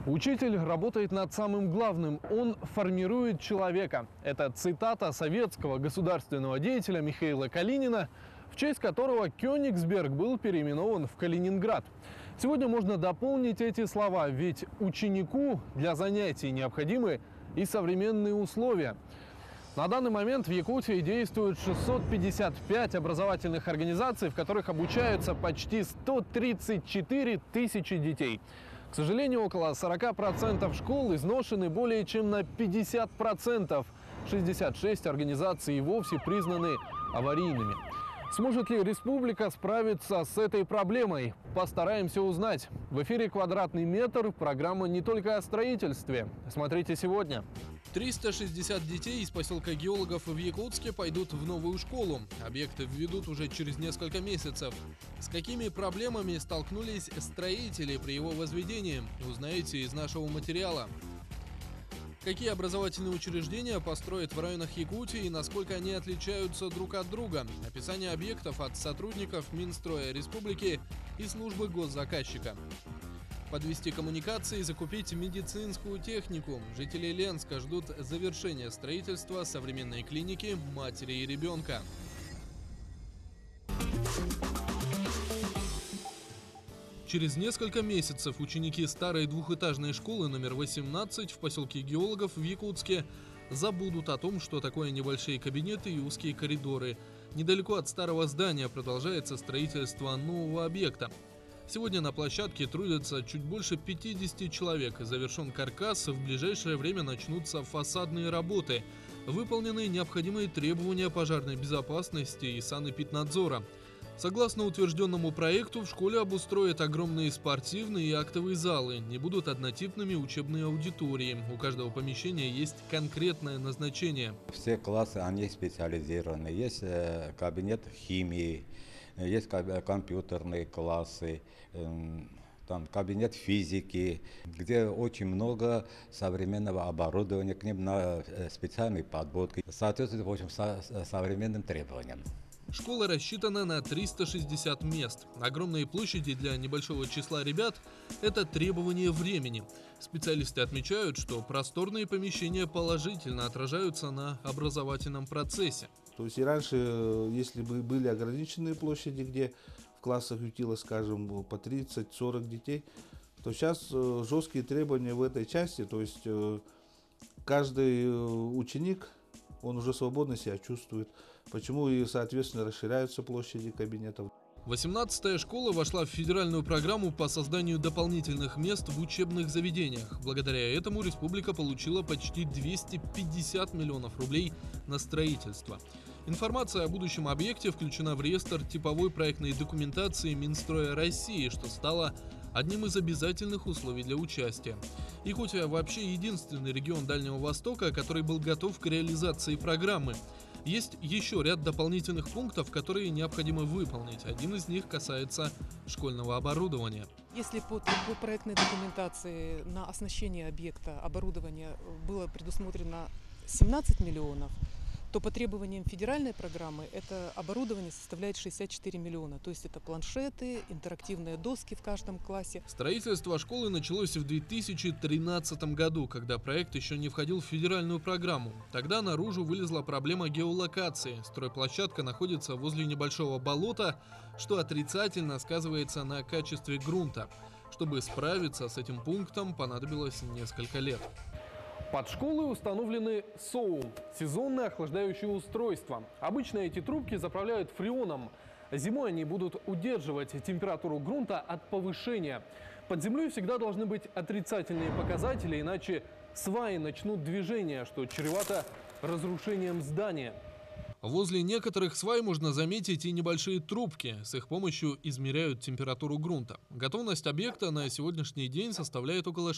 Учитель работает над самым главным – он формирует человека. Это цитата советского государственного деятеля Михаила Калинина, в честь которого Кёнигсберг был переименован в Калининград. Сегодня можно дополнить эти слова, ведь ученику для занятий необходимы и современные условия. На данный момент в Якутии действует 655 образовательных организаций, в которых обучаются почти 134 тысячи детей. К сожалению, около 40% школ изношены более чем на 50%. 66 организаций и вовсе признаны аварийными. Сможет ли республика справиться с этой проблемой? Постараемся узнать. В эфире «Квадратный метр». Программа не только о строительстве. Смотрите сегодня. 360 детей из поселка Геологов в Якутске пойдут в новую школу. Объекты введут уже через несколько месяцев. С какими проблемами столкнулись строители при его возведении, узнаете из нашего материала. Какие образовательные учреждения построят в районах Якутии и насколько они отличаются друг от друга? Описание объектов от сотрудников Минстроя Республики и службы госзаказчика. Подвести коммуникации и закупить медицинскую технику. Жители Ленска ждут завершения строительства современной клиники матери и ребенка. Через несколько месяцев ученики старой двухэтажной школы номер 18 в поселке Геологов в Якутске забудут о том, что такое небольшие кабинеты и узкие коридоры. Недалеко от старого здания продолжается строительство нового объекта. Сегодня на площадке трудятся чуть больше 50 человек. Завершен каркас, в ближайшее время начнутся фасадные работы. Выполнены необходимые требования пожарной безопасности и санэпиднадзора. Согласно утвержденному проекту, в школе обустроят огромные спортивные и актовые залы. Не будут однотипными учебные аудитории. У каждого помещения есть конкретное назначение. Все классы, они специализированы. Есть кабинет химии, есть компьютерные классы, там кабинет физики, где очень много современного оборудования, к ним на специальной подводке, соответствует, в общем, современным требованиям. Школа рассчитана на 360 мест. Огромные площади для небольшого числа ребят – это требование времени. Специалисты отмечают, что просторные помещения положительно отражаются на образовательном процессе. То есть и раньше, если бы были ограниченные площади, где в классах ютилось, скажем, по 30-40 детей, то сейчас жесткие требования в этой части, то есть каждый ученик, он уже свободно себя чувствует, почему и, соответственно, расширяются площади кабинетов. 18-я школа вошла в федеральную программу по созданию дополнительных мест в учебных заведениях. Благодаря этому республика получила почти 250 миллионов рублей на строительство. Информация о будущем объекте включена в реестр типовой проектной документации Минстроя России, что стало одним из обязательных условий для участия. Якутия вообще единственный регион Дальнего Востока, который был готов к реализации программы. Есть еще ряд дополнительных пунктов, которые необходимо выполнить. Один из них касается школьного оборудования. Если по проектной документации на оснащение объекта оборудования было предусмотрено 17 миллионов, то по требованиям федеральной программы это оборудование составляет 64 миллиона. То есть это планшеты, интерактивные доски в каждом классе. Строительство школы началось в 2013 году, когда проект еще не входил в федеральную программу. Тогда наружу вылезла проблема геолокации. Стройплощадка находится возле небольшого болота, что отрицательно сказывается на качестве грунта. Чтобы справиться с этим пунктом, понадобилось несколько лет. Под школой установлены СОУ – сезонные охлаждающие устройства. Обычно эти трубки заправляют фреоном. Зимой они будут удерживать температуру грунта от повышения. Под землей всегда должны быть отрицательные показатели, иначе сваи начнут движение, что чревато разрушением здания. Возле некоторых свай можно заметить и небольшие трубки. С их помощью измеряют температуру грунта. Готовность объекта на сегодняшний день составляет около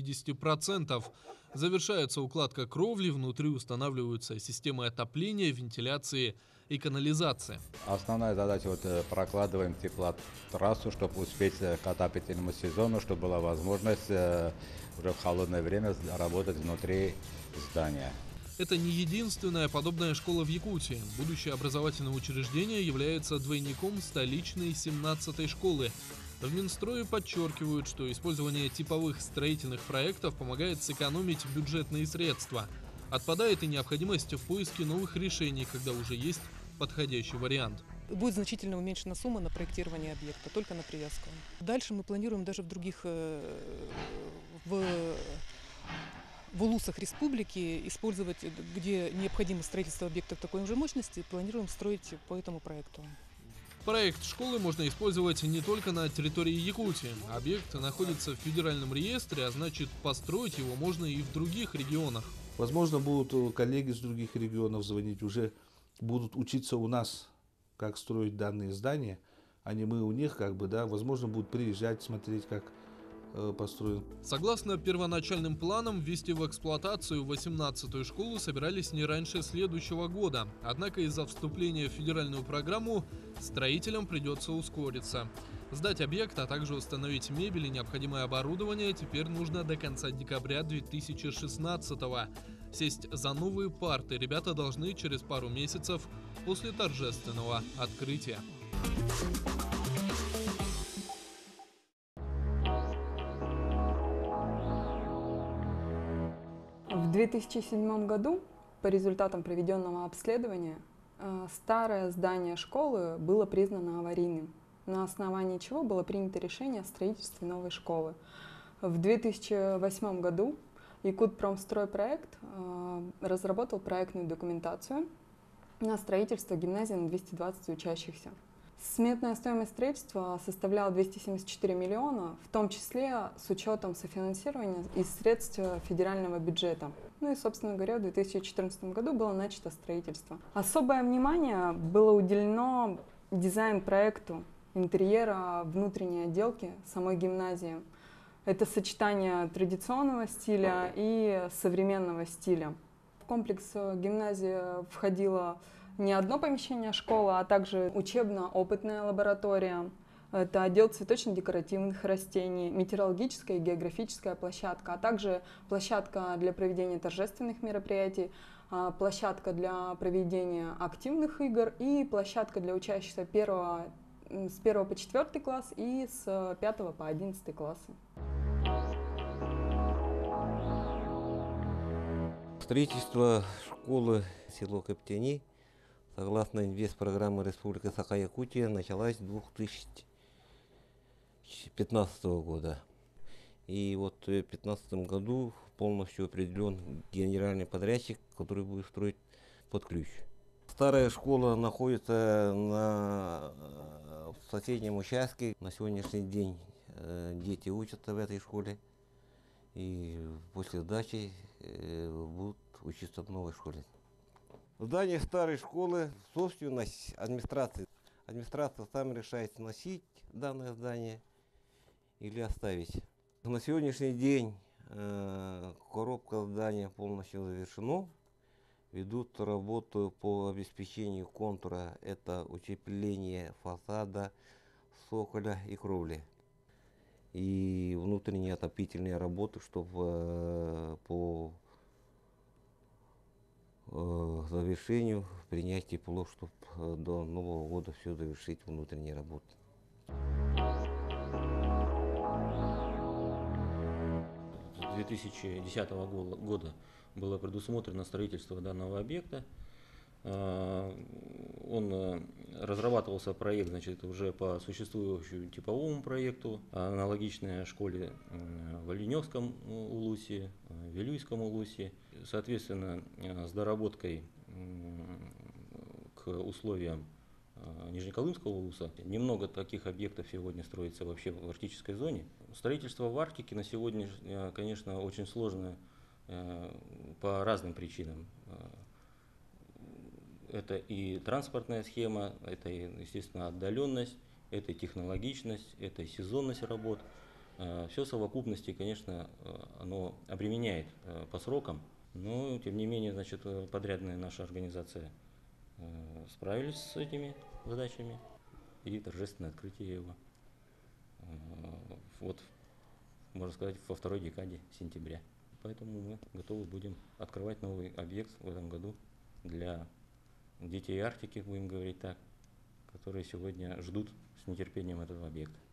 60%. Завершается укладка кровли, внутри устанавливаются системы отопления, вентиляции и канализации. Основная задача – прокладываем теплотрассу, чтобы успеть к отопительному сезону, чтобы была возможность уже в холодное время работать внутри здания. Это не единственная подобная школа в Якутии. Будущее образовательное учреждение является двойником столичной 17-й школы. В Минстрое подчеркивают, что использование типовых строительных проектов помогает сэкономить бюджетные средства. Отпадает и необходимость в поиске новых решений, когда уже есть подходящий вариант. Будет значительно уменьшена сумма на проектирование объекта, только на привязку. Дальше мы планируем даже в других в улусах республики использовать, где необходимо строительство объектов такой же мощности, планируем строить по этому проекту. Проект школы можно использовать не только на территории Якутии. Объект находится в федеральном реестре, а значит, построить его можно и в других регионах. Возможно, будут коллеги с других регионов звонить, уже будут учиться у нас, как строить данные здания, а не мы у них, возможно, будут приезжать, смотреть, как построен. Согласно первоначальным планам, ввести в эксплуатацию 18-ю школу собирались не раньше следующего года. Однако из-за вступления в федеральную программу строителям придется ускориться. Сдать объект, а также установить мебель и необходимое оборудование теперь нужно до конца декабря 2016-го. Сесть за новые парты ребята должны через пару месяцев после торжественного открытия. В 2007 году, по результатам проведенного обследования, старое здание школы было признано аварийным, на основании чего было принято решение о строительстве новой школы. В 2008 году Якутпромстройпроект разработал проектную документацию на строительство гимназии на 220 учащихся. Сметная стоимость строительства составляла 274 миллиона, в том числе с учетом софинансирования из средств федерального бюджета. Ну и, собственно говоря, в 2014 году было начато строительство. Особое внимание было уделено дизайн-проекту интерьера внутренней отделки самой гимназии. Это сочетание традиционного стиля и современного стиля. В комплекс гимназии входило не одно помещение школы, а также учебно-опытная лаборатория. Это отдел цветочно-декоративных растений, метеорологическая и географическая площадка, а также площадка для проведения торжественных мероприятий, площадка для проведения активных игр и площадка для учащихся с 1 по 4 класс и с 5 по 11 классы. Строительство школы село Коптяни, согласно инвестпрограммы Республики Саха-Якутия, началось с 2015 года. И вот в 2015 году полностью определен генеральный подрядчик, который будет строить под ключ. Старая школа находится в соседнем участке. На сегодняшний день дети учатся в этой школе. И после сдачи будут учиться в новой школе. Здание старой школы – собственность администрации. Администрация сама решает, сносить данное здание или оставить. На сегодняшний день коробка здания полностью завершена. Ведут работу по обеспечению контура. Это утепление фасада, цоколя и кровли. И внутренние отопительные работы, чтобы по завершению принять тепло, чтобы до Нового года все завершить внутренние работы. С 2010 года было предусмотрено строительство данного объекта. Он разрабатывался проект, уже по существующему типовому проекту, аналогичной школе в Оленевском улусе, в Вилюйском улусе. Соответственно, с доработкой к условиям Нижнеколымского улуса немного таких объектов сегодня строится вообще в арктической зоне. Строительство в Арктике на сегодня, конечно, очень сложно по разным причинам. Это и транспортная схема, это, естественно, отдаленность, это технологичность, это сезонность работ. Все в совокупности, конечно, оно обременяет по срокам, но, тем не менее, подрядная наша организация справились с этими задачами и торжественное открытие его. Вот, можно сказать, во второй декаде сентября. Поэтому мы готовы будем открывать новый объект в этом году для детей Арктики, будем говорить так, которые сегодня ждут с нетерпением этого объекта.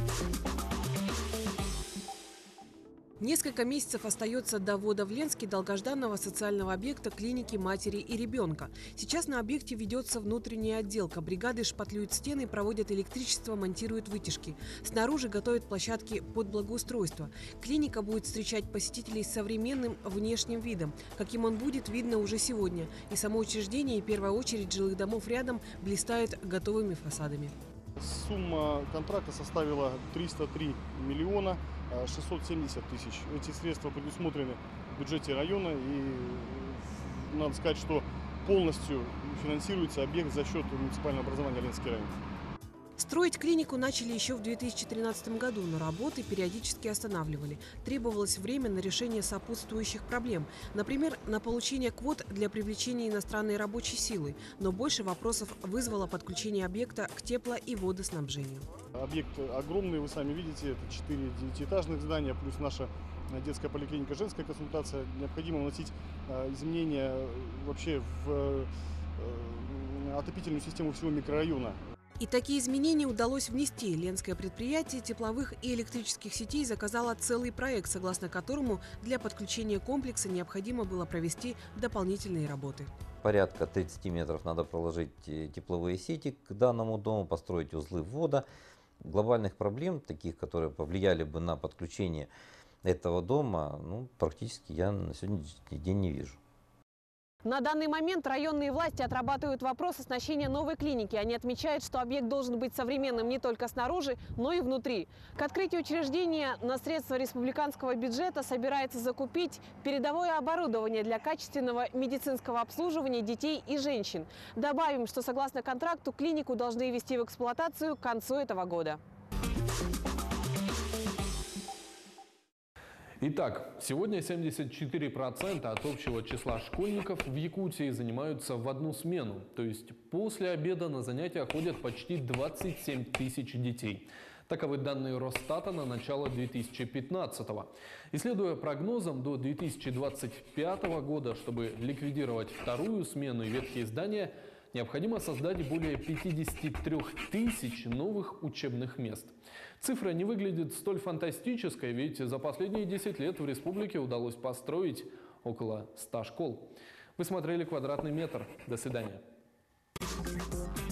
Несколько месяцев остается до ввода в Ленске долгожданного социального объекта клиники матери и ребенка. Сейчас на объекте ведется внутренняя отделка. Бригады шпатлюют стены, проводят электричество, монтируют вытяжки. Снаружи готовят площадки под благоустройство. Клиника будет встречать посетителей с современным внешним видом. Каким он будет, видно уже сегодня. И само учреждение, и первая очередь жилых домов рядом блистают готовыми фасадами. Сумма контракта составила 303 миллиона 670 тысяч. Эти средства предусмотрены в бюджете района, и надо сказать, что полностью финансируется объект за счет муниципального образования Ленский район. Строить клинику начали еще в 2013 году, но работы периодически останавливали. Требовалось время на решение сопутствующих проблем. Например, на получение квот для привлечения иностранной рабочей силы. Но больше вопросов вызвало подключение объекта к тепло- и водоснабжению. Объект огромный, вы сами видите, это 4 девятиэтажных здания, плюс наша детская поликлиника, женская консультация. Необходимо вносить изменения вообще в отопительную систему всего микрорайона. И такие изменения удалось внести. Ленское предприятие тепловых и электрических сетей заказало целый проект, согласно которому для подключения комплекса необходимо было провести дополнительные работы. Порядка 30 метров надо проложить тепловые сети к данному дому, построить узлы ввода. Глобальных проблем, таких, которые повлияли бы на подключение этого дома, практически я на сегодняшний день не вижу. На данный момент районные власти отрабатывают вопрос оснащения новой клиники. Они отмечают, что объект должен быть современным не только снаружи, но и внутри. К открытию учреждения на средства республиканского бюджета собирается закупить передовое оборудование для качественного медицинского обслуживания детей и женщин. Добавим, что согласно контракту клинику должны ввести в эксплуатацию к концу этого года. Итак, сегодня 74% от общего числа школьников в Якутии занимаются в одну смену. То есть после обеда на занятия ходят почти 27 тысяч детей. Таковы данные Росстата на начало 2015-го. И следуя прогнозам, до 2025 года, чтобы ликвидировать вторую смену и ветхие здания, необходимо создать более 53 тысяч новых учебных мест. Цифра не выглядит столь фантастической, ведь за последние 10 лет в республике удалось построить около 100 школ. Вы смотрели «Квадратный метр». До свидания.